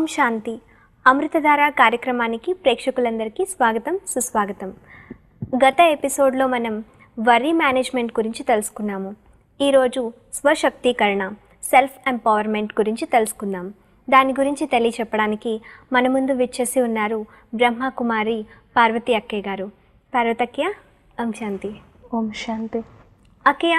ఓం శాంతి. అమృతధార కార్యక్రమానికి ప్రేక్షకులందరికీ స్వాగతం, సుస్వాగతం. గత ఎపిసోడ్లో మనం వర్రీ మేనేజ్మెంట్ గురించి తెలుసుకున్నాము. ఈరోజు స్వశక్తీకరణ, సెల్ఫ్ ఎంపవర్మెంట్ గురించి తెలుసుకుందాం. దాని గురించి తెలియచెప్పడానికి మన ముందు విచ్చేసి ఉన్నారు బ్రహ్మకుమారి పార్వతి అక్కయ్య గారు. పార్వతి అక్కయ్య, ఓం శాంతి. ఓం శాంతి. అక్కయ్య,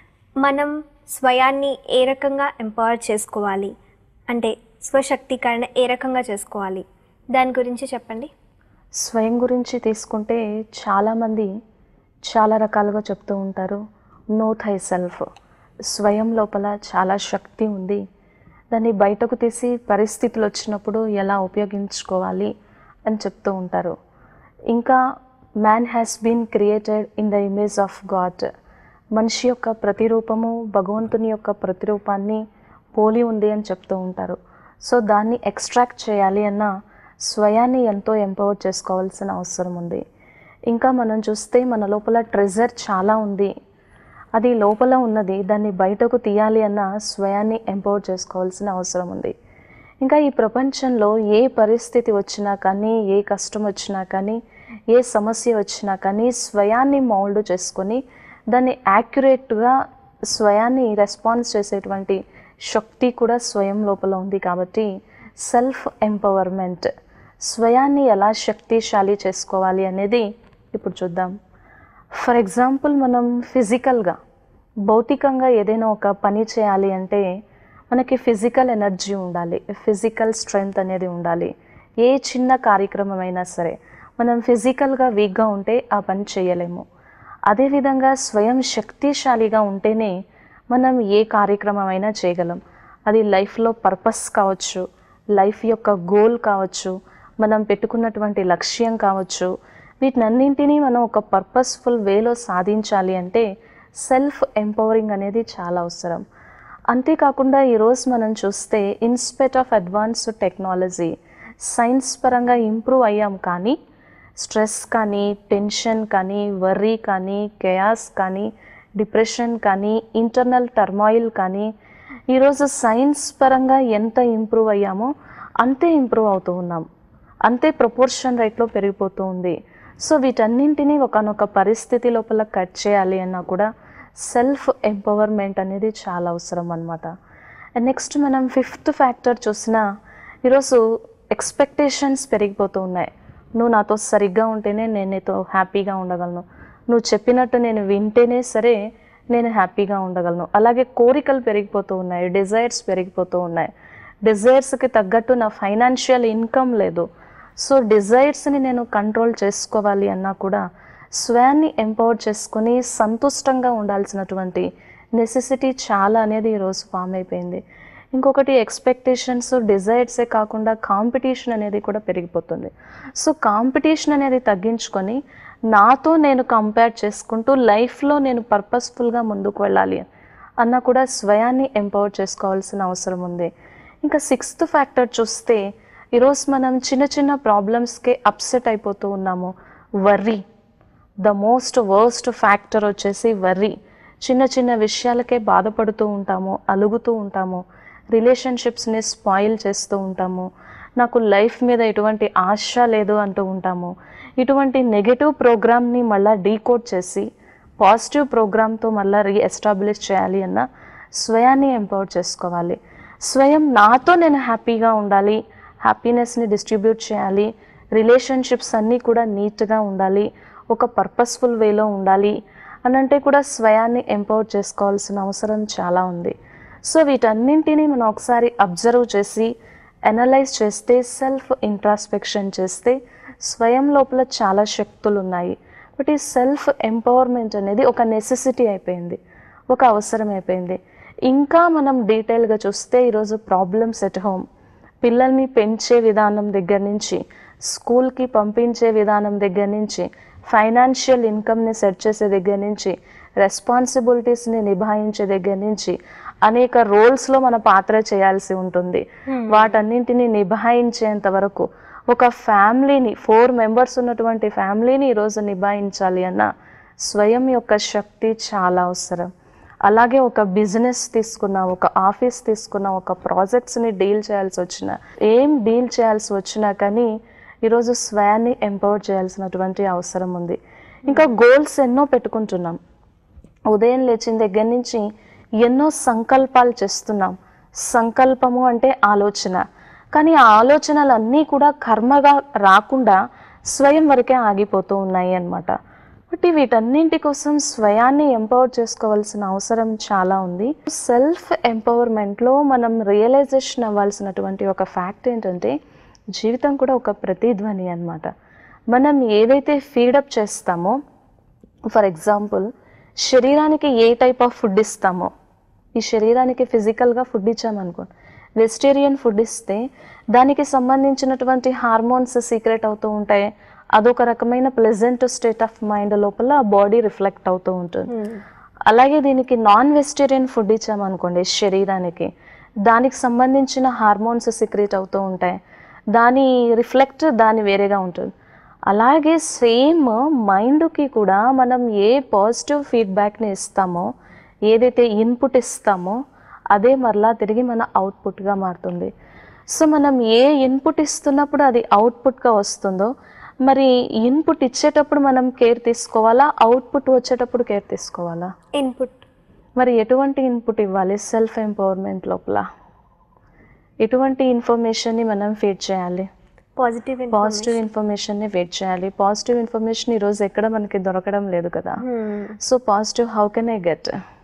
మనం స్వయాన్ని ఏ రకంగా ఎంపవర్ చేసుకోవాలి, అంటే స్వశక్తీకరణ ఏ రకంగా చేసుకోవాలి, దాని గురించి చెప్పండి. స్వయం గురించి తీసుకుంటే చాలామంది చాలా రకాలుగా చెప్తూ ఉంటారు. నో థై సెల్ఫ్, స్వయం లోపల చాలా శక్తి ఉంది, దాన్ని బయటకు తీసి పరిస్థితులు వచ్చినప్పుడు ఎలా ఉపయోగించుకోవాలి అని చెప్తూ ఉంటారు. ఇంకా man has been created in the image of God, మనిషి యొక్క ప్రతిరూపము భగవంతుని యొక్క ప్రతిరూపాన్ని పోలి ఉంది అని చెప్తూ ఉంటారు. సో దాన్ని ఎక్స్ట్రాక్ట్ చేయాలి అన్న స్వయాన్ని ఎంతో ఎంపవర్ చేసుకోవాల్సిన అవసరం ఉంది. ఇంకా మనం చూస్తే మన లోపల ట్రెజర్ చాలా ఉంది, అది లోపల ఉన్నది, దాన్ని బయటకు తీయాలి అన్న స్వయాన్ని ఎంపవర్ చేసుకోవాల్సిన అవసరం ఉంది. ఇంకా ఈ ప్రపంచంలో ఏ పరిస్థితి వచ్చినా కానీ, ఏ కష్టం వచ్చినా కానీ, ఏ సమస్య వచ్చినా కానీ స్వయాన్ని మౌల్డ్ చేసుకొని దాన్ని యాక్యురేట్గా స్వయాన్ని రెస్పాన్స్ చేసేటువంటి శక్తి కూడా స్వయం లోపల ఉంది. కాబట్టి సెల్ఫ్ ఎంపవర్మెంట్, స్వయాన్ని ఎలా శక్తిశాలి చేసుకోవాలి అనేది ఇప్పుడు చూద్దాం. ఫర్ ఎగ్జాంపుల్, మనం ఫిజికల్గా భౌతికంగా ఏదైనా ఒక పని చేయాలి అంటే మనకి ఫిజికల్ ఎనర్జీ ఉండాలి, ఫిజికల్ స్ట్రెంగ్త్ అనేది ఉండాలి. ఏ చిన్న కార్యక్రమం అయినా సరే మనం ఫిజికల్గా వీక్గా ఉంటే ఆ పని చేయలేము. అదేవిధంగా స్వయం శక్తిశాలిగా ఉంటేనే మనం ఏ కార్యక్రమం అయినా చేయగలం. అది లైఫ్లో పర్పస్ కావచ్చు, లైఫ్ యొక్క గోల్ కావచ్చు, మనం పెట్టుకున్నటువంటి లక్ష్యం కావచ్చు, వీటినన్నింటినీ మనం ఒక పర్పస్ఫుల్ వేలో సాధించాలి అంటే సెల్ఫ్ ఎంపవరింగ్ అనేది చాలా అవసరం. అంతేకాకుండా ఈరోజు మనం చూస్తే in spite of advanced technology, science పరంగా ఇంప్రూవ్ అయ్యాం, కానీ స్ట్రెస్ కానీ, టెన్షన్ కానీ, వర్రీ కానీ, కేయాస్ కానీ, డిప్రెషన్ కానీ, ఇంటర్నల్ టర్మాయిల్ కానీ, ఈరోజు సైన్స్ పరంగా ఎంత ఇంప్రూవ్ అయ్యామో అంతే ఇంప్రూవ్ అవుతూ ఉన్నాం, అంతే ప్రపోర్షన్ రేట్లో పెరిగిపోతూ ఉంది. సో వీటన్నింటినీ ఒకనొక పరిస్థితి లోపల కట్ చేయాలి అన్నా కూడా సెల్ఫ్ ఎంపవర్మెంట్ అనేది చాలా అవసరం అన్నమాట. అండ్ నెక్స్ట్ మనం ఫిఫ్త్ ఫ్యాక్టర్ చూసినా, ఈరోజు ఎక్స్పెక్టేషన్స్ పెరిగిపోతూ ఉన్నాయి. నువ్వు నాతో సరిగ్గా ఉంటేనే నేను నీతో హ్యాపీగా ఉండగలను, నువ్వు చెప్పినట్టు నేను వింటేనే సరే నేను హ్యాపీగా ఉండగలను. అలాగే కోరికలు పెరిగిపోతూ ఉన్నాయి, డిజైర్స్ పెరిగిపోతూ ఉన్నాయి. డిజైర్స్కి తగ్గట్టు నా ఫైనాన్షియల్ ఇన్కమ్ లేదు. సో డిజైర్స్ని నేను కంట్రోల్ చేసుకోవాలి అన్నా కూడా స్వయాన్ని ఎంపవర్ చేసుకొని సంతుష్టంగా ఉండాల్సినటువంటి నెసెసిటీ చాలా అనేది ఈరోజు ఫామ్ అయిపోయింది. ఇంకొకటి ఎక్స్పెక్టేషన్స్, డిజైర్సే కాకుండా కాంపిటీషన్ అనేది కూడా పెరిగిపోతుంది. సో కాంపిటీషన్ అనేది తగ్గించుకొని నాతో నేను కంపేర్ చేసుకుంటూ లైఫ్లో నేను పర్పస్ఫుల్గా ముందుకు వెళ్ళాలి అన్న కూడా స్వయాన్ని ఎంపవర్ చేసుకోవాల్సిన అవసరం ఉంది. ఇంకా సిక్స్త్ ఫ్యాక్టర్ చూస్తే, ఈరోజు మనం చిన్న చిన్న ప్రాబ్లమ్స్కే అప్సెట్ అయిపోతూ ఉన్నాము. Worry, the most worst factor వచ్చేసి వర్రీ. చిన్న చిన్న విషయాలకే బాధపడుతూ ఉంటాము, అలుగుతూ ఉంటాము, రిలేషన్షిప్స్ని స్పాయిల్ చేస్తూ ఉంటాము, నాకు లైఫ్ మీద ఎటువంటి ఆశ లేదు అంటూ ఉంటాము. ఇటువంటి నెగటివ్ ప్రోగ్రామ్ని మళ్ళీ డీకోడ్ చేసి పాజిటివ్ ప్రోగ్రామ్తో మళ్ళీ రీఎస్టాబ్లిష్ చేయాలి అన్న స్వయాన్ని ఎంపవర్ చేసుకోవాలి. స్వయం నాతో నేను హ్యాపీగా ఉండాలి, హ్యాపీనెస్ని డిస్ట్రిబ్యూట్ చేయాలి, రిలేషన్షిప్స్ అన్నీ కూడా నీట్గా ఉండాలి, ఒక పర్పస్ఫుల్ వేలో ఉండాలి అనంటే కూడా స్వయాన్ని ఎంపవర్ చేసుకోవాల్సిన అవసరం చాలా ఉంది. సో వీటన్నింటినీ మనం ఒకసారి అబ్జర్వ్ చేసి అనలైజ్ చేస్తే, సెల్ఫ్ ఇంట్రాస్పెక్షన్ చేస్తే స్వయం లోపల చాలా శక్తులు ఉన్నాయి. బట్ ఈ సెల్ఫ్ ఎంపవర్మెంట్ అనేది ఒక నెసెసిటీ అయిపోయింది, ఒక అవసరం అయిపోయింది. ఇంకా మనం డీటెయిల్గా చూస్తే ఈరోజు ప్రాబ్లమ్స్ ఎట్ హోమ్, పిల్లల్ని పెంచే విధానం దగ్గర నుంచి, స్కూల్కి పంపించే విధానం దగ్గర నుంచి, ఫైనాన్షియల్ ఇన్కమ్ని సెట్ చేసే దగ్గర నుంచి, రెస్పాన్సిబిలిటీస్ని నిభాయించే దగ్గర నుంచి, అనేక రోల్స్లో మన పాత్ర చేయాల్సి ఉంటుంది. వాటన్నింటినీ నిభాయించేంత వరకు ఒక ఫ్యామిలీని, 4 మెంబర్స్ ఉన్నటువంటి ఫ్యామిలీని ఈరోజు నిభాయించాలి అన్న స్వయం యొక్క శక్తి చాలా అవసరం. అలాగే ఒక బిజినెస్ తీసుకున్నా, ఒక ఆఫీస్ తీసుకున్నా, ఒక ప్రాజెక్ట్స్ని డీల్ చేయాల్సి వచ్చినా, ఏం డీల్ చేయాల్సి వచ్చినా కానీ ఈరోజు స్వయాన్ని ఎంపవర్ చేయాల్సినటువంటి అవసరం ఉంది. ఇంకా గోల్స్ ఎన్నో పెట్టుకుంటున్నాం. ఉదయం లేచిన దగ్గర నుంచి ఎన్నో సంకల్పాలు చేస్తున్నాం. సంకల్పము అంటే ఆలోచన, కానీ ఆ ఆలోచనలన్నీ కూడా కర్మగా రాకుండా స్వయం వరకే ఆగిపోతూ ఉన్నాయి అన్నమాట. బట్ వీటన్నింటి కోసం స్వయాన్ని ఎంపవర్ చేసుకోవాల్సిన అవసరం చాలా ఉంది. సెల్ఫ్ ఎంపవర్మెంట్లో మనం రియలైజేషన్ అవ్వాల్సినటువంటి ఒక ఫ్యాక్ట్ ఏంటంటే జీవితం కూడా ఒక ప్రతిధ్వని అన్నమాట. మనం ఏదైతే ఫీడప్ చేస్తామో, ఫర్ ఎగ్జాంపుల్ శరీరానికి ఏ టైప్ ఆఫ్ ఫుడ్ ఇస్తామో, ఈ శరీరానికి ఫిజికల్గా ఫుడ్ ఇచ్చామనుకోండి, వెజిటేరియన్ ఫుడ్ ఇస్తే దానికి సంబంధించినటువంటి హార్మోన్స్ సీక్రెట్ అవుతూ ఉంటాయి. అదొక రకమైన ప్లెజెంట్ స్టేట్ ఆఫ్ మైండ్ లోపల బాడీ రిఫ్లెక్ట్ అవుతూ ఉంటుంది. అలాగే దీనికి నాన్ వెజిటేరియన్ ఫుడ్ ఇచ్చామనుకోండి శరీరానికి, దానికి సంబంధించిన హార్మోన్స్ సీక్రెట్ అవుతూ ఉంటాయి. దాని రిఫ్లెక్ట్ దాని వేరేగా ఉంటుంది. అలాగే సేమ్ మైండ్కి కూడా మనం ఏ పాజిటివ్ ఫీడ్బ్యాక్ని ఇస్తామో, ఏదైతే ఇన్పుట్ ఇస్తామో అదే మరలా తిరిగి మన అవుట్పుట్గా మారుతుంది. సో మనం ఏ ఇన్పుట్ ఇస్తున్నప్పుడు అది అవుట్పుట్గా వస్తుందో, మరి ఇన్పుట్ ఇచ్చేటప్పుడు మనం కేర్ తీసుకోవాలా, అవుట్పుట్ వచ్చేటప్పుడు కేర్ తీసుకోవాలా? ఇన్పుట్. మరి ఎటువంటి ఇన్పుట్ ఇవ్వాలి? సెల్ఫ్ ఎంపవర్మెంట్ లోపల ఎటువంటి ఇన్ఫర్మేషన్ని మనం ఫీడ్ చేయాలి? పాజిటివ్ ఇన్ఫర్మేషన్ని ఫీడ్ చేయాలి. పాజిటివ్ ఇన్ఫర్మేషన్ ఈరోజు ఎక్కడ మనకి దొరకడం లేదు కదా. So positive how can I get?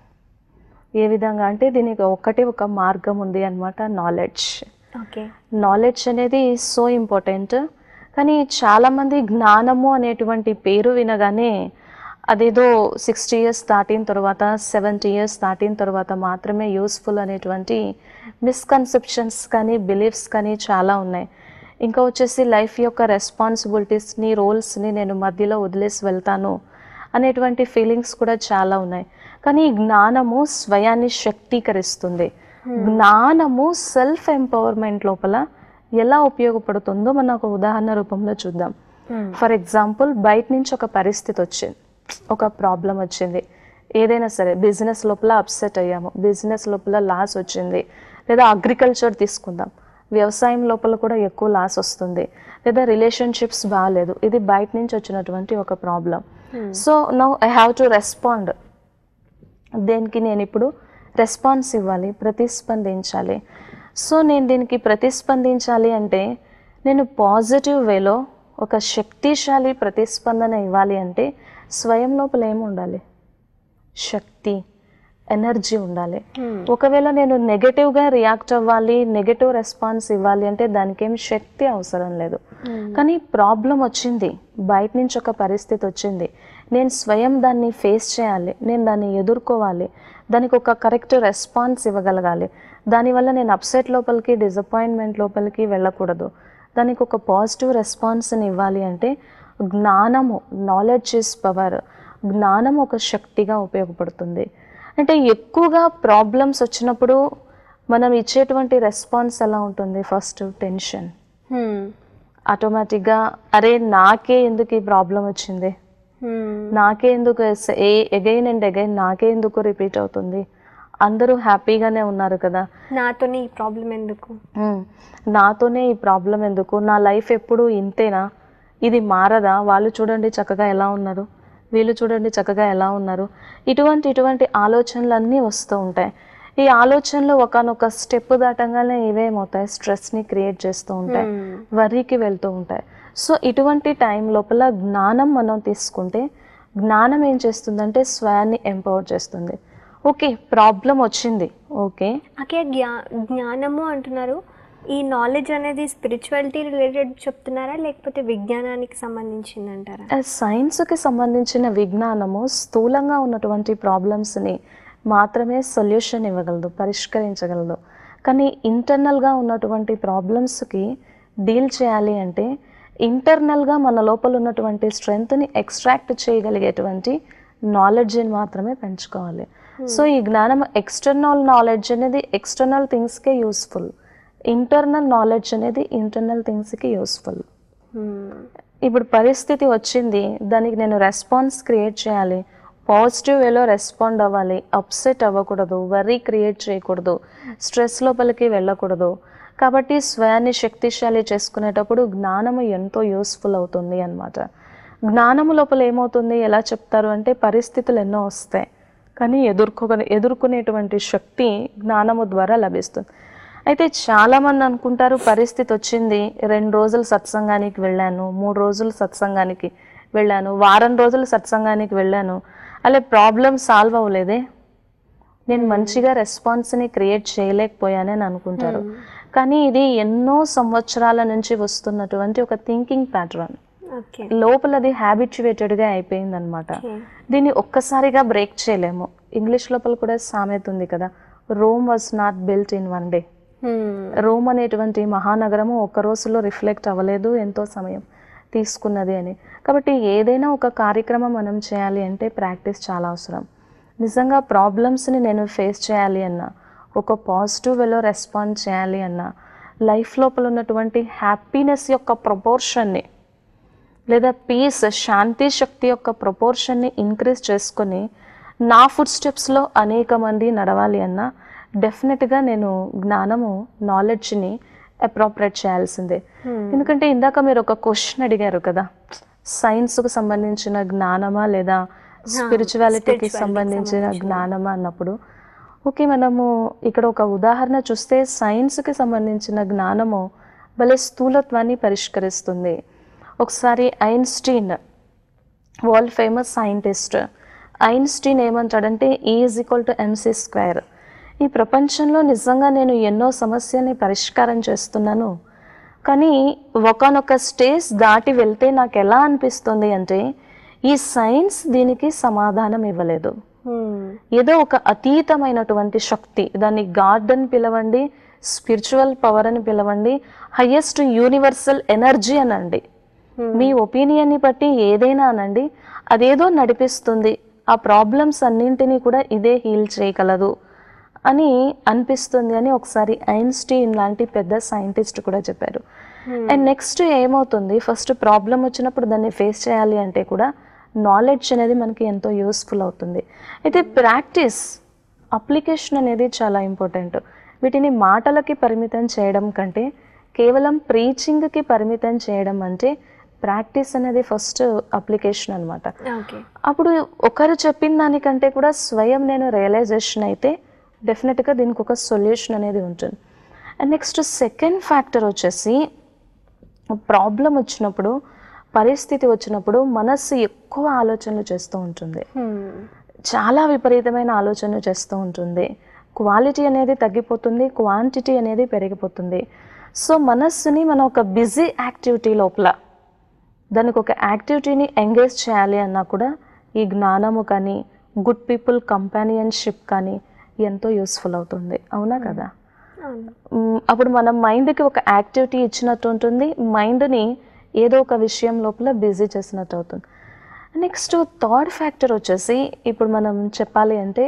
ఏ విధంగా అంటే దీనికి ఒక మార్గం ఉంది అన్నమాట, నాలెడ్జ్. నాలెడ్జ్ అనేది సో ఇంపార్టెంట్. కానీ చాలామంది జ్ఞానము అనేటువంటి పేరు వినగానే అదేదో 60 years దాటిన తర్వాత, 70 years దాటిన తర్వాత మాత్రమే యూస్ఫుల్ అనేటువంటి మిస్కన్సెప్షన్స్ కానీ బిలీఫ్స్ కానీ చాలా ఉన్నాయి. ఇంకా వచ్చేసి లైఫ్ యొక్క రెస్పాన్సిబిలిటీస్ని, రోల్స్ని నేను మధ్యలో వదిలేసి వెళ్తాను అనేటువంటి ఫీలింగ్స్ కూడా చాలా ఉన్నాయి. కానీ ఈ జ్ఞానము స్వయాన్ని శక్తీకరిస్తుంది. జ్ఞానము సెల్ఫ్ ఎంపవర్మెంట్ లోపల ఎలా ఉపయోగపడుతుందో మనం ఒక ఉదాహరణ రూపంలో చూద్దాం. ఫర్ ఎగ్జాంపుల్, బయట నుంచి ఒక పరిస్థితి వచ్చింది, ఒక ప్రాబ్లం వచ్చింది, ఏదైనా సరే బిజినెస్ లోపల అప్సెట్ అయ్యాము, బిజినెస్ లోపల లాస్ వచ్చింది, లేదా అగ్రికల్చర్ తీసుకుందాం, వ్యవసాయం లోపల కూడా ఎక్కువ లాస్ వస్తుంది, లేదా రిలేషన్షిప్స్ బాగాలేదు, ఇది బయట నుంచి వచ్చినటువంటి ఒక problem. So now I have to respond. దేనికి నేను ఇప్పుడు రెస్పాన్స్ ఇవ్వాలి, ప్రతిస్పందించాలి. సో నేను దీనికి ప్రతిస్పందించాలి అంటే నేను పాజిటివ్ వేలో ఒక శక్తిశాలి ప్రతిస్పందన ఇవ్వాలి అంటే స్వయం లోపల ఏమి ఉండాలి? శక్తి, ఎనర్జీ ఉండాలి. ఒకవేళ నేను నెగటివ్గా రియాక్ట్ అవ్వాలి, నెగటివ్ రెస్పాన్స్ ఇవ్వాలి అంటే దానికి ఏం శక్తి అవసరం లేదు. కానీ ప్రాబ్లం వచ్చింది, బయట నుంచి ఒక పరిస్థితి వచ్చింది, నేను స్వయం దాన్ని ఫేస్ చేయాలి, నేను దాన్ని ఎదుర్కోవాలి, దానికి ఒక కరెక్ట్ రెస్పాన్స్ ఇవ్వగలగాలి. దానివల్ల నేను అప్సెట్ లోపలికి, డిసప్పాయింట్మెంట్ లోపలికి వెళ్ళకూడదు. దానికి ఒక పాజిటివ్ రెస్పాన్స్ని ఇవ్వాలి అంటే జ్ఞానము, నాలెడ్జ్ ఈజ్ పవర్, జ్ఞానం ఒక శక్తిగా ఉపయోగపడుతుంది. అంటే ఎక్కువగా ప్రాబ్లమ్స్ వచ్చినప్పుడు మనం ఇచ్చేటువంటి రెస్పాన్స్ ఎలా ఉంటుంది? First tension. ఆటోమేటిక్గా అరే నాకే ఎందుకు ఈ ప్రాబ్లం వచ్చింది, నాకే ఎందుకు అగైన్ అండ్ అగైన్ నాకే ఎందుకు రిపీట్ అవుతుంది, అందరూ హ్యాపీగానే ఉన్నారు కదా, నాతోనే ఈ ప్రాబ్లం ఎందుకు, నాతోనే ఈ ప్రాబ్లం ఎందుకు, నా లైఫ్ ఎప్పుడు ఇంతేనా, ఇది మారదా, వాళ్ళు చూడండి చక్కగా ఎలా ఉన్నారు, వీళ్ళు చూడండి చక్కగా ఎలా ఉన్నారు, ఇటువంటి ఆలోచనలన్నీ వస్తూ ఉంటాయి. ఈ ఆలోచనలు ఒకనొక స్టెప్ దాటంగానే ఇవేమవుతాయి, స్ట్రెస్ని క్రియేట్ చేస్తూ ఉంటాయి, వర్రీకి వెళ్తూ ఉంటాయి. సో ఇటువంటి టైం లోపల జ్ఞానం మనం తీసుకుంటే, జ్ఞానం ఏం చేస్తుందంటే స్వయాన్ని ఎంపవర్ చేస్తుంది. ఓకే, ప్రాబ్లం వచ్చింది, ఓకే జ్ఞానము అంటున్నారు. ఈ నాలెడ్జ్ అనేది స్పిరిచువాలిటీ రిలేటెడ్ చెప్తున్నారా, లేకపోతే విజ్ఞానానికి సంబంధించింది అంటారా? సైన్స్కి సంబంధించిన విజ్ఞానము స్థూలంగా ఉన్నటువంటి ప్రాబ్లమ్స్ని మాత్రమే సొల్యూషన్ ఇవ్వగలదు, పరిష్కరించగలదు. కానీ ఇంటర్నల్గా ఉన్నటువంటి ప్రాబ్లమ్స్కి డీల్ చేయాలి అంటే ఇంటర్నల్గా మన లోపల ఉన్నటువంటి స్ట్రెంగ్త్ని ఎక్స్ట్రాక్ట్ చేయగలిగేటువంటి నాలెడ్జ్ని మాత్రమే పెంచుకోవాలి. సో ఈ జ్ఞానం, ఎక్స్టర్నల్ నాలెడ్జ్ అనేది ఎక్స్టర్నల్ థింగ్స్కే యూస్ఫుల్, ఇంటర్నల్ నాలెడ్జ్ అనేది ఇంటర్నల్ థింగ్స్కి యూస్ఫుల్. ఇప్పుడు పరిస్థితి వచ్చింది, దానికి నేను రెస్పాన్స్ క్రియేట్ చేయాలి, పాజిటివ్ వేలో రెస్పాండ్ అవ్వాలి, అప్సెట్ అవ్వకూడదు, వరీ క్రియేట్ చేయకూడదు, స్ట్రెస్ లోపలికి వెళ్ళకూడదు. కాబట్టి స్వయాన్ని శక్తిశాలి చేసుకునేటప్పుడు జ్ఞానము ఎంతో యూస్ఫుల్ అవుతుంది అన్నమాట. జ్ఞానము లోపల ఏమవుతుంది, ఎలా చెప్తారు అంటే పరిస్థితులు ఎన్నో వస్తాయి, కానీ ఎదుర్కొనేటువంటి శక్తి జ్ఞానము ద్వారా లభిస్తుంది. అయితే చాలామంది అనుకుంటారు పరిస్థితి వచ్చింది, 2 రోజులు సత్సంగానికి వెళ్ళాను, 3 రోజులు సత్సంగానికి వెళ్ళాను, వారం రోజులు సత్సంగానికి వెళ్ళాను, అలా ప్రాబ్లం సాల్వ్ అవ్వలేదే, నేను మంచిగా రెస్పాన్స్ని క్రియేట్ చేయలేకపోయానని అనుకుంటారు. కానీ ఇది ఎన్నో సంవత్సరాల నుంచి వస్తున్నటువంటి ఒక థింకింగ్ ప్యాటర్న్, లోపల అది హ్యాబిచ్యువేటెడ్గా అయిపోయిందనమాట. దీన్ని ఒక్కసారిగా బ్రేక్ చేయలేము. ఇంగ్లీష్ లోపల కూడా సామెత ఉంది కదా, Rome was not built in 1 day. Rome అనేటువంటి మహానగరము ఒక్క రోజులో రిఫ్లెక్ట్ అవ్వలేదు, ఎంతో సమయం తీసుకున్నది అని. కాబట్టి ఏదైనా ఒక కార్యక్రమం మనం చేయాలి అంటే ప్రాక్టీస్ చాలా అవసరం. నిజంగా ప్రాబ్లమ్స్ని నేను ఫేస్ చేయాలి అన్నా, ఒక పాజిటివ్ వేలో రెస్పాండ్ చేయాలి అన్నా, లైఫ్ లోపల ఉన్నటువంటి హ్యాపీనెస్ యొక్క ప్రపోర్షన్ని లేదా పీస్, శాంతి శక్తి యొక్క ప్రపోర్షన్ని ఇంక్రీజ్ చేసుకొని నా ఫుడ్ స్టెప్స్లో అనేక మంది నడవాలి అన్నా డెఫినెట్గా నేను జ్ఞానము, నాలెడ్జ్ని అప్రోప్రియేట్ చేయాల్సిందే. ఎందుకంటే ఇందాక మీరు ఒక క్వశ్చన్ అడిగారు కదా, సైన్స్కు సంబంధించిన జ్ఞానమా లేదా స్పిరిచువాలిటీకి సంబంధించిన జ్ఞానమా అన్నప్పుడు, ఓకే, మనము ఇక్కడ ఒక ఉదాహరణ చూస్తే సైన్స్కి సంబంధించిన జ్ఞానము భలే స్థూలత్వాన్ని పరిష్కరిస్తుంది. ఒకసారి Einstein, world famous scientist, Einstein ఏమంటాడంటే E=mc². ఈ ప్రపంచంలో నిజంగా నేను ఎన్నో సమస్యల్ని పరిష్కారం చేస్తున్నాను, కానీ ఒకనొక స్టేజ్ దాటి వెళ్తే నాకు ఎలా అనిపిస్తుంది అంటే ఈ సైన్స్ దీనికి సమాధానం ఇవ్వలేదు. ఏదో ఒక అతీతమైనటువంటి శక్తి, దాన్ని గాడ్ అని పిలవండి, స్పిరిచువల్ పవర్ అని పిలవండి, హయ్యెస్ట్ యూనివర్సల్ ఎనర్జీ అనండి, మీ ఒపీనియన్ని బట్టి ఏదైనా అనండి, అదేదో నడిపిస్తుంది, ఆ ప్రాబ్లమ్స్ అన్నింటినీ కూడా ఇదే హీల్ చేయగలదు అని అనిపిస్తుంది అని ఒకసారి ఐన్స్టీన్ లాంటి పెద్ద సైంటిస్ట్ కూడా చెప్పారు. అండ్ నెక్స్ట్ ఏమవుతుంది, ఫస్ట్ ప్రాబ్లం వచ్చినప్పుడు దాన్ని ఫేస్ చేయాలి అంటే కూడా నాలెడ్జ్ అనేది మనకి ఎంతో యూస్ఫుల్ అవుతుంది. అయితే ప్రాక్టీస్, అప్లికేషన్ అనేది చాలా ఇంపార్టెంట్. వీటిని మాటలకి పరిమితం చేయడం కంటే కేవలం ప్రీచింగ్కి పరిమితం చేయడం అంటే ప్రాక్టీస్ అనేది ఫస్ట్ అప్లికేషన్ అనమాట. అప్పుడు ఒకరు చెప్పిన దానికంటే కూడా స్వయం నేను రియలైజేషన్ అయితే డెఫినెట్గా దీనికి ఒక సొల్యూషన్ అనేది ఉంటుంది. అండ్ నెక్స్ట్ సెకండ్ ఫ్యాక్టర్ వచ్చేసి, ప్రాబ్లం వచ్చినప్పుడు, పరిస్థితి వచ్చినప్పుడు మనస్సు ఎక్కువ ఆలోచనలు చేస్తూ ఉంటుంది, చాలా విపరీతమైన ఆలోచనలు చేస్తూ ఉంటుంది. క్వాలిటీ అనేది తగ్గిపోతుంది, క్వాంటిటీ అనేది పెరిగిపోతుంది. సో మనస్సుని మనం ఒక బిజీ యాక్టివిటీ లోపల దానికి ఒక యాక్టివిటీని ఎంగేజ్ చేయాలి అన్నా కూడా ఈ జ్ఞానము కానీ గుడ్ పీపుల్ కంపానియన్షిప్ కానీ ఎంతో యూస్ఫుల్ అవుతుంది. అవునా కదా? అప్పుడు మనం మైండ్కి ఒక యాక్టివిటీ ఇచ్చినట్టు ఉంటుంది, మైండ్ని ఏదో ఒక విషయం లోపల బిజీ చేసినట్టు అవుతుంది. నెక్స్ట్ థర్డ్ ఫ్యాక్టర్ వచ్చేసి, ఇప్పుడు మనం చెప్పాలి అంటే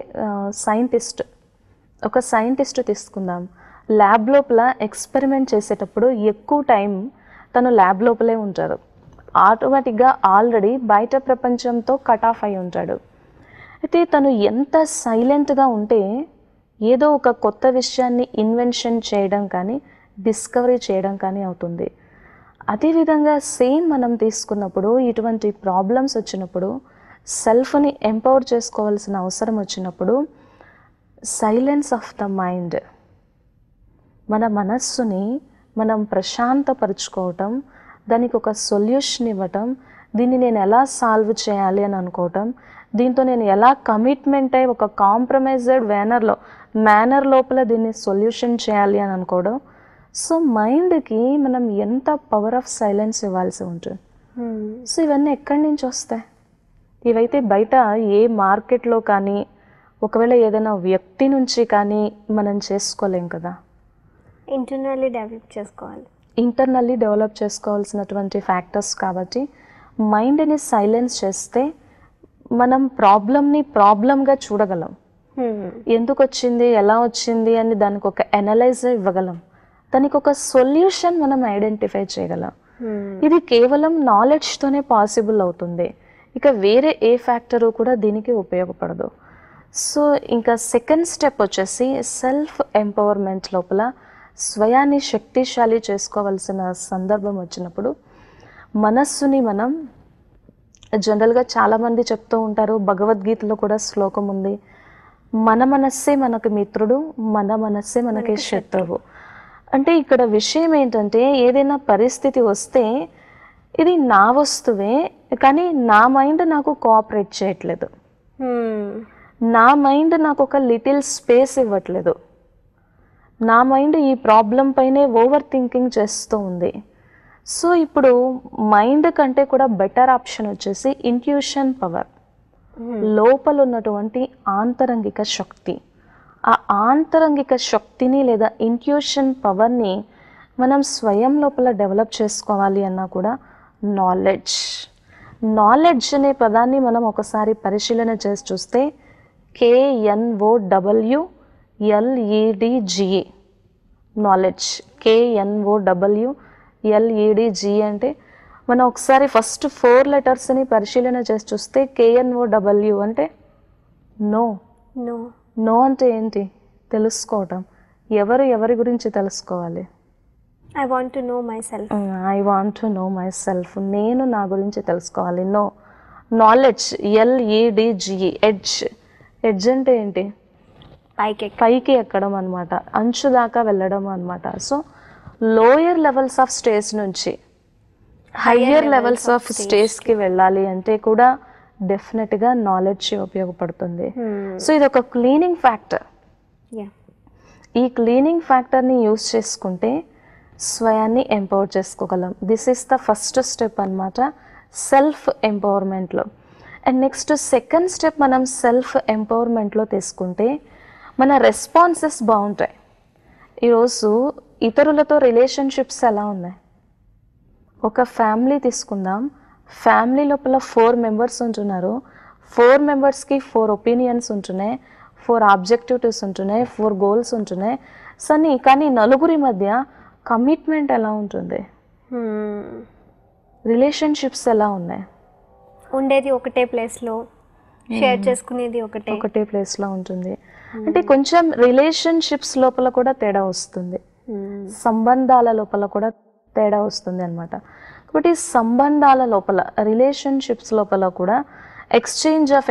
ఒక సైంటిస్ట్ తీసుకుందాం. ల్యాబ్ లోపల ఎక్స్పెరిమెంట్ చేసేటప్పుడు ఎక్కువ టైం తను ల్యాబ్ లోపలే ఉంటారు, ఆటోమేటిక్గా ఆల్రెడీ బయట ప్రపంచంతో కట్ ఆఫ్ అయి ఉంటాడు. అయితే తను ఎంత సైలెంట్గా ఉంటే ఏదో ఒక కొత్త విషయాన్ని ఇన్వెన్షన్ చేయడం కానీ డిస్కవరీ చేయడం కానీ అవుతుంది. అదేవిధంగా సేమ్ మనం తీసుకున్నప్పుడు ఇటువంటి ప్రాబ్లమ్స్ వచ్చినప్పుడు, సెల్ఫ్ని ఎంపవర్ చేసుకోవాల్సిన అవసరం వచ్చినప్పుడు, సైలెన్స్ ఆఫ్ ద మైండ్, మన మనస్సుని మనం ప్రశాంతపరుచుకోవటం, దానికి ఒక సొల్యూషన్ ఇవ్వటం, దీన్ని నేను ఎలా సాల్వ్ చేయాలి అని అనుకోవటం, దీంతో నేను ఎలా కమిట్మెంట్ అయ్యి ఒక కాంప్రమైజ్డ్ మేనర్ లోపల దీన్ని సొల్యూషన్ చేయాలి అని అనుకోవడం. సో మైండ్కి మనం ఎంత పవర్ ఆఫ్ సైలెన్స్ ఇవ్వాల్సి ఉంటుంది. సో ఇవన్నీ ఎక్కడి నుంచి వస్తాయి? ఇవైతే బయట ఏ మార్కెట్లో కానీ ఒకవేళ ఏదైనా వ్యక్తి నుంచి కానీ మనం చేసుకోలేం కదా. ఇంటర్నల్లీ డెవలప్ చేసుకోవాల్సినటువంటి ఫ్యాక్టర్స్. కాబట్టి మైండ్ని సైలెన్స్ చేస్తే మనం ప్రాబ్లంగా చూడగలం, ఎందుకు వచ్చింది, ఎలా వచ్చింది అని దానికి ఒక అనలైజ్ ఇవ్వగలం, దానికి ఒక సొల్యూషన్ మనం ఐడెంటిఫై చేయగలం. ఇది కేవలం నాలెడ్జ్తోనే పాసిబుల్ అవుతుంది. ఇక వేరే ఏ ఫ్యాక్టరు కూడా దీనికి ఉపయోగపడదు. సో ఇంకా సెకండ్ స్టెప్ వచ్చేసి సెల్ఫ్ ఎంపవర్మెంట్ లోపల స్వయాన్ని శక్తిశాలి చేసుకోవాల్సిన సందర్భం వచ్చినప్పుడు మనస్సుని మనం జనరల్గా చాలామంది చెప్తూ ఉంటారు, భగవద్గీతలో కూడా శ్లోకం ఉంది, మన మనస్సే మనకు మిత్రుడు, మన మనస్సే మనకి శత్రువు. అంటే ఇక్కడ విషయం ఏంటంటే ఏదైనా పరిస్థితి వస్తే ఇది నా వస్తువే, కానీ నా మైండ్ నాకు కోఆపరేట్ చేయట్లేదు, నా మైండ్ నాకు ఒక లిటిల్ స్పేస్ ఇవ్వట్లేదు, నా మైండ్ ఈ ప్రాబ్లం పైనే ఓవర్ థింకింగ్ చేస్తూ ఉంది. సో ఇప్పుడు మైండ్ కంటే కూడా బెటర్ ఆప్షన్ వచ్చేసి ఇంట్యూషన్ పవర్, లోపల ఉన్నటువంటి ఆంతరంగిక శక్తి. ఆ ఆంతరంగిక శక్తిని లేదా ఇంట్యూషన్ పవర్ని మనం స్వయం లోపల డెవలప్ చేసుకోవాలి అన్నా కూడా నాలెడ్జ్ అనే పదాన్ని మనం ఒకసారి పరిశీలన చేసి చూస్తే KNOWLEDGE నాలెడ్జ్, KNOWLEDGE అంటే మనం ఒకసారి ఫస్ట్ 4 లెటర్స్ని పరిశీలన చేసి చూస్తే KNOW అంటే నో. నో అంటే ఏంటి? తెలుసుకోవటం. ఎవరి గురించి తెలుసుకోవాలి? I want to know myself. నేను నా గురించి తెలుసుకోవాలి. నో. నాలెడ్జ్, LEDGE ఎడ్జ్ అంటే ఏంటి? పైకి ఎక్కడం అనమాట, అంచు దాకా వెళ్ళడం అనమాట. So lower levels of stage నుంచి హయ్యర్ లెవెల్స్ ఆఫ్ స్టేజ్కి వెళ్ళాలి అంటే కూడా డెఫినెట్గా నాలెడ్జ్ ఉపయోగపడుతుంది. సో ఇది ఒక క్లీనింగ్ ఫ్యాక్టర్. ఈ క్లీనింగ్ ఫ్యాక్టర్ని యూజ్ చేసుకుంటే స్వయాన్ని ఎంపవర్ చేసుకోగలం. This is the first step అనమాట సెల్ఫ్ ఎంపవర్మెంట్లో. అండ్ నెక్స్ట్ సెకండ్ స్టెప్ మనం సెల్ఫ్ ఎంపవర్మెంట్లో తీసుకుంటే మన రెస్పాన్సెస్ బాగుంటాయి. ఈరోజు ఇతరులతో రిలేషన్షిప్స్ ఎలా ఉన్నాయి? ఒక ఫ్యామిలీ తీసుకుందాం. ఫ్యామిలీ లోపల 4 మెంబర్స్ ఉంటున్నారు. 4 మెంబర్స్కి 4 ఒపీనియన్స్ ఉంటున్నాయి, 4 ఆబ్జెక్టివ్స్ ఉంటున్నాయి, 4 గోల్స్ ఉంటున్నాయి. కానీ నలుగురి మధ్య కమిట్మెంట్ ఎలా ఉంటుంది? రిలేషన్షిప్స్ ఎలా ఉన్నాయి? ఉండేది ఒకటే ప్లేస్లో, షేర్ చేసుకునేది ఒకటే ప్లేస్లో ఉంటుంది. అంటే కొంచెం రిలేషన్షిప్స్ లోపల కూడా తేడా వస్తుంది, సంబంధాల లోపల కూడా తేడా వస్తుంది అనమాట. కాబట్టి సంబంధాల లోపల, రిలేషన్షిప్స్ లోపల కూడా ఎక్స్చేంజ్ ఆఫ్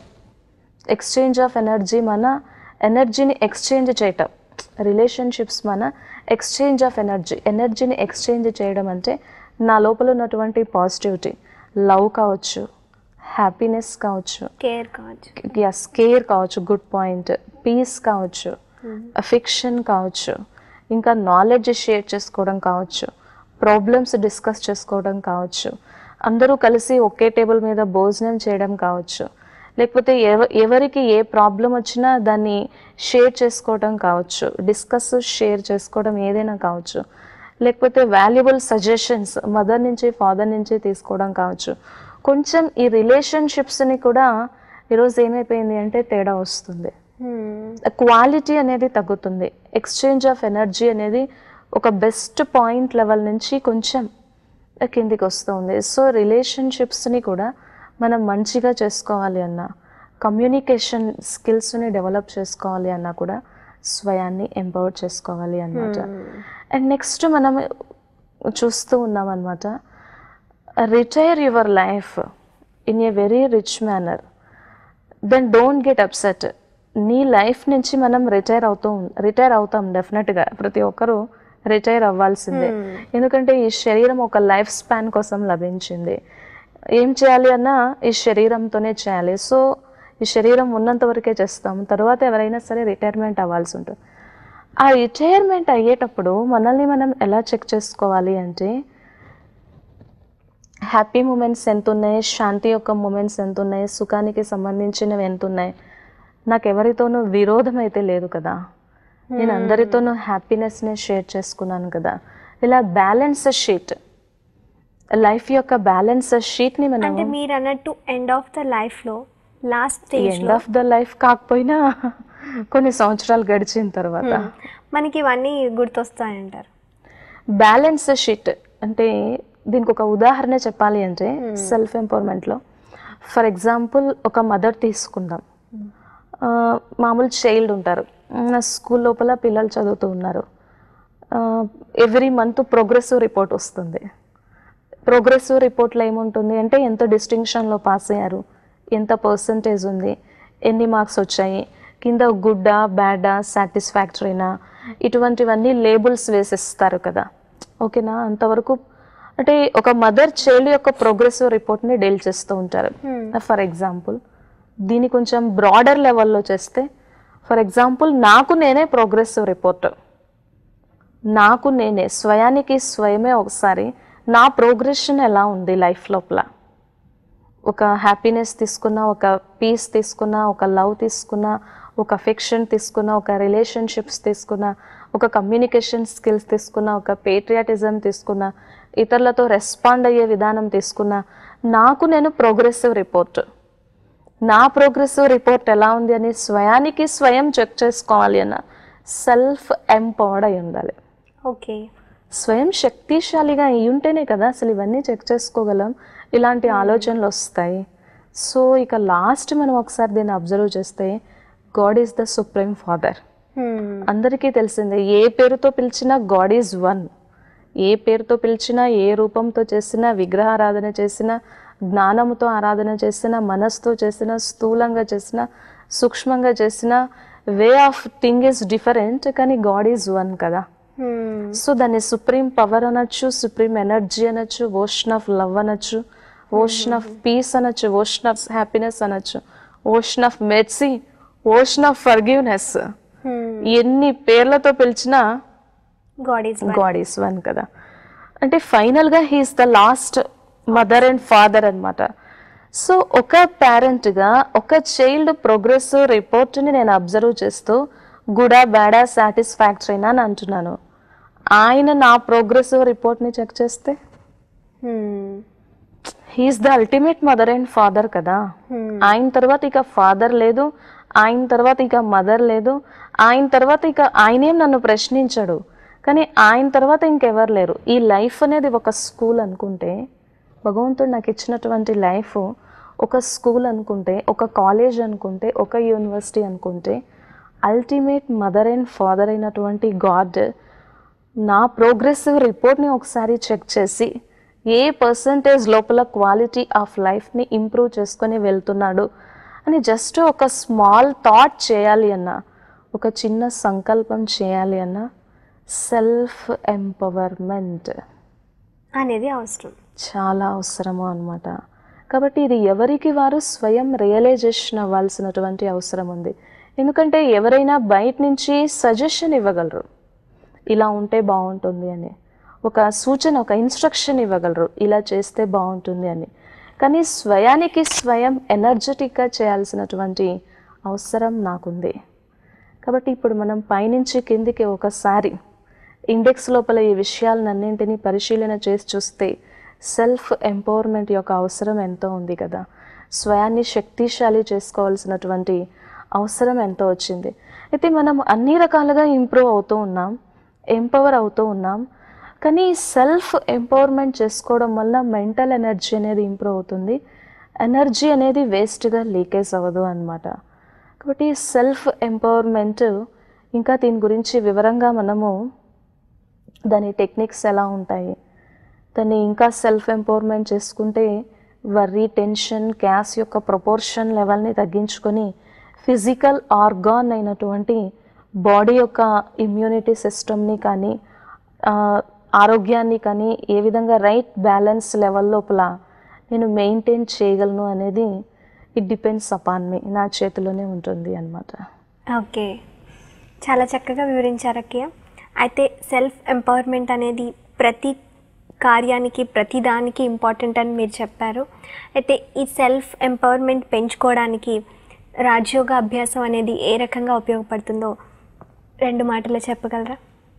ఎనర్జీ మన ఎనర్జీని ఎక్స్చేంజ్ చేయటం. రిలేషన్షిప్స్ మన ఎక్స్చేంజ్ ఆఫ్ ఎనర్జీని ఎక్స్చేంజ్ చేయడం అంటే నా లోపల ఉన్నటువంటి పాజిటివిటీ, లవ్ కావచ్చు, హ్యాపీనెస్ కావచ్చు, కేర్ కావచ్చు, గుడ్ పాయింట్, పీస్ కావచ్చు, అఫెక్షన్ కావచ్చు, ఇంకా నాలెడ్జ్ షేర్ చేసుకోవడం కావచ్చు, ప్రాబ్లమ్స్ డిస్కస్ చేసుకోవడం కావచ్చు, అందరూ కలిసి ఒకే టేబుల్ మీద భోజనం చేయడం కావచ్చు, లేకపోతే ఎవరికి ఏ ప్రాబ్లం వచ్చినా దాన్ని షేర్ చేసుకోవడం కావచ్చు, షేర్ చేసుకోవడం ఏదైనా కావచ్చు, లేకపోతే వాల్యుబుల్ సజెషన్స్ మదర్ నుంచి ఫాదర్ నుంచి తీసుకోవడం కావచ్చు. కొంచెం ఈ రిలేషన్షిప్స్ని కూడా ఈరోజు ఏమైపోయింది అంటే తేడా వస్తుంది, క్వాలిటీ అనేది తగ్గుతుంది, ఎక్స్చేంజ్ ఆఫ్ ఎనర్జీ అనేది ఒక బెస్ట్ పాయింట్ లెవెల్ నుంచి కొంచెం కిందికి వస్తుంది. సో రిలేషన్షిప్స్ని కూడా మనం మంచిగా చేసుకోవాలి అన్నా, కమ్యూనికేషన్ స్కిల్స్ని డెవలప్ చేసుకోవాలి అన్నా కూడా స్వయాన్ని ఎంపవర్ చేసుకోవాలి అన్నమాట. అండ్ నెక్స్ట్ మనం చూస్తూ ఉన్నాం అనమాట, retire your life in a very rich manner, then don't get upset. నీ లైఫ్ నుంచి మనం రిటైర్ అవుతాం డెఫినెట్గా. ప్రతి ఒక్కరూ రిటైర్ అవ్వాల్సిందే, ఎందుకంటే ఈ శరీరం ఒక లైఫ్ స్పాన్ కోసం లభించింది. ఏం చేయాలి అన్నా ఈ శరీరంతోనే చేయాలి. సో ఈ శరీరం ఉన్నంత వరకే చేస్తాం, తర్వాత ఎవరైనా సరే రిటైర్మెంట్ అవ్వాల్సి ఉంటుంది. ఆ రిటైర్మెంట్ అయ్యేటప్పుడు మనల్ని మనం ఎలా చెక్ చేసుకోవాలి అంటే హ్యాపీ మూమెంట్స్ ఎంత ఉన్నాయి, శాంతి యొక్క మూమెంట్స్ ఎంత ఉన్నాయి, సుఖానికి సంబంధించినవి ఎంత ఉన్నాయి, నాకు ఎవరితోనూ విరోధం అయితే లేదు కదా, నేను అందరితోనూ హ్యాపీనెస్ని షేర్ చేసుకున్నాను కదా. ఇలా బ్యాలెన్స్ షీట్, లైఫ్ యొక్క బ్యాలెన్స్ షీట్ని మనం, అంటే మీరు అన్నట్టు ఎండ్ ఆఫ్ ద లైఫ్లో last stage, end of the life కాకపోయినా కొన్ని సంవత్సరాలు గడిచిన తర్వాత మనకి ఇవన్నీ గుర్తొస్తాయంటారు. బ్యాలెన్స్ షీట్ అంటే దీనికి ఒక ఉదాహరణ చెప్పాలి అంటే సెల్ఫ్ ఎంపవర్మెంట్లో ఫర్ ఎగ్జాంపుల్ ఒక మదర్ తీసుకుందాం. మామూలు చైల్డ్ ఉంటారు, స్కూల్ లోపల పిల్లలు చదువుతూ ఉన్నారు. ఎవ్రీ మంత్ ప్రోగ్రెసివ్ రిపోర్ట్ వస్తుంది. ప్రోగ్రెసివ్ రిపోర్ట్లో ఏముంటుంది అంటే ఎంత డిస్టింక్షన్లో పాస్ అయ్యారు, ఎంత పర్సంటేజ్ ఉంది, ఎన్ని మార్క్స్ వచ్చాయి, కింద గుడ్డా బ్యాడా సాటిస్ఫాక్టరీనా, ఇటువంటివన్నీ లేబుల్స్ వేసిస్తారు కదా. ఓకేనా, అంతవరకు అంటే ఒక మదర్ చైల్డ్ యొక్క ప్రోగ్రెసివ్ రిపోర్ట్ని డీల్ చేస్తూ ఉంటారు. ఫర్ ఎగ్జాంపుల్ దీన్ని కొంచెం బ్రాడర్ లెవెల్లో చేస్తే, ఫర్ ఎగ్జాంపుల్ నాకు నేనే ప్రోగ్రెసివ్ రిపోర్ట్, నాకు నేనే స్వయానికి స్వయమే ఒకసారి నా ప్రోగ్రెషన్ ఎలా ఉంది లైఫ్ లోపల, ఒక హ్యాపీనెస్ తీసుకున్నా, ఒక పీస్ తీసుకున్నా, ఒక లవ్ తీసుకున్నా, ఒక అఫెక్షన్ తీసుకున్నా, ఒక రిలేషన్షిప్స్ తీసుకున్నా, ఒక కమ్యూనికేషన్ స్కిల్స్ తీసుకున్నా, ఒక పేట్రియాటిజం తీసుకున్నా, ఇతరులతో రెస్పాండ్ అయ్యే విధానం తీసుకున్నా, నాకు నేను ప్రోగ్రెసివ్ రిపోర్ట్, నా ప్రోగ్రెసివ్ రిపోర్ట్ ఎలా ఉంది అని స్వయానికి స్వయం చెక్ చేసుకోవాలి అన్న సెల్ఫ్ ఎంపవర్డ్ అయి ఉండాలి. ఓకే, స్వయం శక్తిశాలిగా అయి ఉంటేనే కదా అసలు ఇవన్నీ చెక్ చేసుకోగలం, ఇలాంటి ఆలోచనలు వస్తాయి. సో ఇక లాస్ట్ మనం ఒకసారి దీన్ని అబ్జర్వ్ చేస్తే God is the supreme father. అందరికీ తెలిసిందే, ఏ పేరుతో పిలిచినా గాడ్ ఈజ్ వన్. ఏ పేరుతో పిలిచినా, ఏ రూపంతో చేసినా, విగ్రహారాధన చేసినా, జ్ఞానంతో ఆరాధన చేసినా, మనస్సుతో చేసినా, స్థూలంగా చేసినా, సూక్ష్మంగా చేసినా, way of thing is different, కానీ గాడ్ ఈజ్ వన్ కదా. సో దాన్ని సుప్రీం పవర్ అనొచ్చు, సుప్రీం ఎనర్జీ అనొచ్చు, ఓషన్ ఆఫ్ లవ్ అనొచ్చు, ఓషన్ ఆఫ్ పీస్ అనొచ్చు, ఓషన్ ఆఫ్ హ్యాపీనెస్ అనొచ్చు, ocean of mercy, ocean of forgiveness. ఎన్ని పేర్లతో పిలిచినా గాడ్ ఈస్ వన్ కదా. అంటే ఫైనల్గా he is the last mother and father అనమాట. సో ఒక పేరెంట్గా ఒక చైల్డ్ ప్రోగ్రెసివ్ రిపోర్ట్ని నేను అబ్జర్వ్ చేస్తూ గుడా బ్యాడా సాటిస్ఫాక్టరీనా అని అంటున్నాను. ఆయన నా ప్రోగ్రెసివ్ రిపోర్ట్ని చెక్ చేస్తే he is the ultimate mother and father కదా. ఆయన తర్వాత ఇక ఫాదర్ లేదు, ఆయన తర్వాత ఇక మదర్ లేదు, ఆయన తర్వాత ఇక ఆయనేం నన్ను ప్రశ్నించడు, కానీ ఆయన తర్వాత ఇంకెవరు లేరు. ఈ లైఫ్ అనేది ఒక స్కూల్ అనుకుంటే, భగవంతుడు నాకు ఇచ్చినటువంటి లైఫ్ ఒక స్కూల్ అనుకుంటే, ఒక కాలేజ్ అనుకుంటే, ఒక యూనివర్సిటీ అనుకుంటే, అల్టిమేట్ మదర్ అండ్ ఫాదర్ అయినటువంటి గాడ్ నా ప్రోగ్రెసివ్ రిపోర్ట్ని ఒకసారి చెక్ చేసి ఏ పర్సంటేజ్ లోపల క్వాలిటీ ఆఫ్ లైఫ్ని ఇంప్రూవ్ చేసుకొని వెళ్తున్నాడు అని జస్ట్ ఒక స్మాల్ థాట్ చేయాలి అన్న, ఒక చిన్న సంకల్పం చేయాలి అన్న, సెల్ఫ్ ఎంపవర్మెంట్ అనేది అవసరం, చాలా అవసరము అనమాట. కాబట్టి ఇది ఎవరికి వారు స్వయం రియలైజేషన్ అవ్వాల్సినటువంటి అవసరం ఉంది. ఎందుకంటే ఎవరైనా బయట నుంచి సజెషన్ ఇవ్వగలరు, ఇలా ఉంటే బాగుంటుంది అని, ఒక సూచన, ఒక ఇన్స్ట్రక్షన్ ఇవ్వగలరు, ఇలా చేస్తే బాగుంటుంది అని. కానీ స్వయానికి స్వయం ఎనర్జెటిక్గా చేయాల్సినటువంటి అవసరం నాకుంది. కాబట్టి ఇప్పుడు మనం పైనుంచి కిందికి ఒకసారి ఇండెక్స్ లోపల ఈ విషయాలన్నింటినీ పరిశీలన చేసి చూస్తే సెల్ఫ్ ఎంపవర్మెంట్ యొక్క అవసరం ఎంతో ఉంది కదా. స్వయాన్ని శక్తిశాలి చేసుకోవాల్సినటువంటి అవసరం ఎంతో వచ్చింది. అయితే మనం అన్ని రకాలుగా ఇంప్రూవ్ అవుతూ ఉన్నాం, ఎంపవర్ అవుతూ ఉన్నాం. కానీ సెల్ఫ్ ఎంపవర్మెంట్ చేసుకోవడం వల్ల మెంటల్ ఎనర్జీ అనేది ఇంప్రూవ్ అవుతుంది, ఎనర్జీ అనేది వేస్ట్గా లీకేజ్ అవ్వదు అన్నమాట. కాబట్టి సెల్ఫ్ ఎంపవర్మెంట్ ఇంకా దీని గురించి వివరంగా మనము దాని టెక్నిక్స్ ఎలా ఉంటాయి, దాన్ని ఇంకా సెల్ఫ్ ఎంపవర్మెంట్ చేసుకుంటే వర్రీ, టెన్షన్, గ్యాస్ యొక్క ప్రపోర్షన్ లెవెల్ని తగ్గించుకొని ఫిజికల్ ఆర్గాన్ అయినటువంటి బాడీ యొక్క ఇమ్యూనిటీ సిస్టమ్ని కానీ ఆరోగ్యాన్ని కానీ ఏ విధంగా రైట్ బ్యాలెన్స్ లెవెల్ లోపల నేను మెయింటైన్ చేయగలను అనేది ఇట్ డిపెండ్స్ అపాన్ మీ, నా చేతిలోనే ఉంటుంది అన్నమాట. ఓకే, చాలా చక్కగా వివరించారు అక్కయ్య. అయితే సెల్ఫ్ ఎంపవర్మెంట్ అనేది ప్రతి కార్యానికి, ప్రతి దానికి ఇంపార్టెంట్ అని మీరు చెప్పారు. అయితే ఈ సెల్ఫ్ ఎంపవర్మెంట్ పెంచుకోవడానికి రాజయోగ అభ్యాసం అనేది ఏ రకంగా ఉపయోగపడుతుందో 2 మాటలు చెప్పగలరా?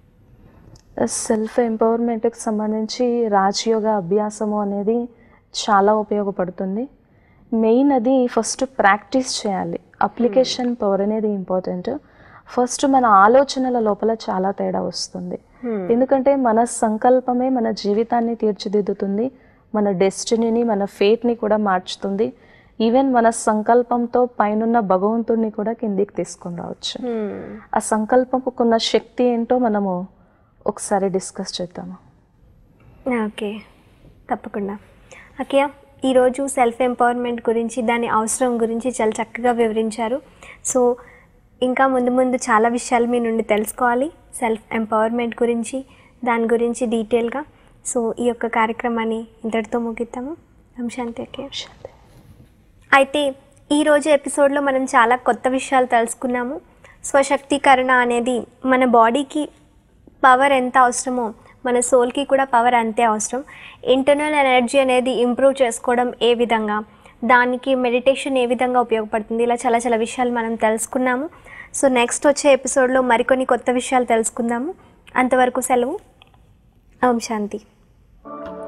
సెల్ఫ్ ఎంపవర్మెంట్కి సంబంధించి రాజయోగ అభ్యాసము అనేది చాలా ఉపయోగపడుతుంది. మెయిన్ అది ఫస్ట్ ప్రాక్టీస్ చేయాలి, అప్లికేషన్ పవర్ అనేది ఇంపార్టెంట్. ఫస్ట్ మన ఆలోచనల లోపల చాలా తేడా వస్తుంది. ఎందుకంటే మన సంకల్పమే మన జీవితాన్ని తీర్చిదిద్దుతుంది, మన డెస్టినీని, మన ఫేట్ని కూడా మార్చుతుంది. ఈవెన్ మన సంకల్పంతో పైనున్న భగవంతుడిని కూడా కిందికి తీసుకొని రావచ్చు. ఆ సంకల్పంకున్న శక్తి ఏంటో మనము ఒకసారి డిస్కస్ చేద్దాము. ఓకే, తప్పకుండా. ఓకే, ఈరోజు సెల్ఫ్ ఎంపవర్మెంట్ గురించి, దాని అవసరం గురించి చాలా చక్కగా వివరించారు. సో ఇంకా ముందు ముందు చాలా విషయాలు మీ నుండి తెలుసుకోవాలి సెల్ఫ్ ఎంపవర్మెంట్ గురించి, దాని గురించి డీటెయిల్గా. సో ఈ యొక్క కార్యక్రమాన్ని ఇంతటితో ముగిద్దాము. శాంతి. ఓకే, అయితే ఈరోజు ఎపిసోడ్లో మనం చాలా కొత్త విషయాలు తెలుసుకున్నాము. స్వశక్తీకరణ అనేది మన బాడీకి పవర్ ఎంత అవసరమో మన సోల్కి కూడా పవర్ అంతే అవసరం. ఇంటర్నల్ ఎనర్జీ అనేది ఇంప్రూవ్ చేసుకోవడం ఏ విధంగా, దానికి మెడిటేషన్ ఏ విధంగా ఉపయోగపడుతుంది, ఇలా చాలా చాలా విషయాలు మనం తెలుసుకున్నాము. సో నెక్స్ట్ వచ్చే ఎపిసోడ్లో మరికొన్ని కొత్త విషయాలు తెలుసుకుందాము. అంతవరకు సెలవు. ఓం శాంతి.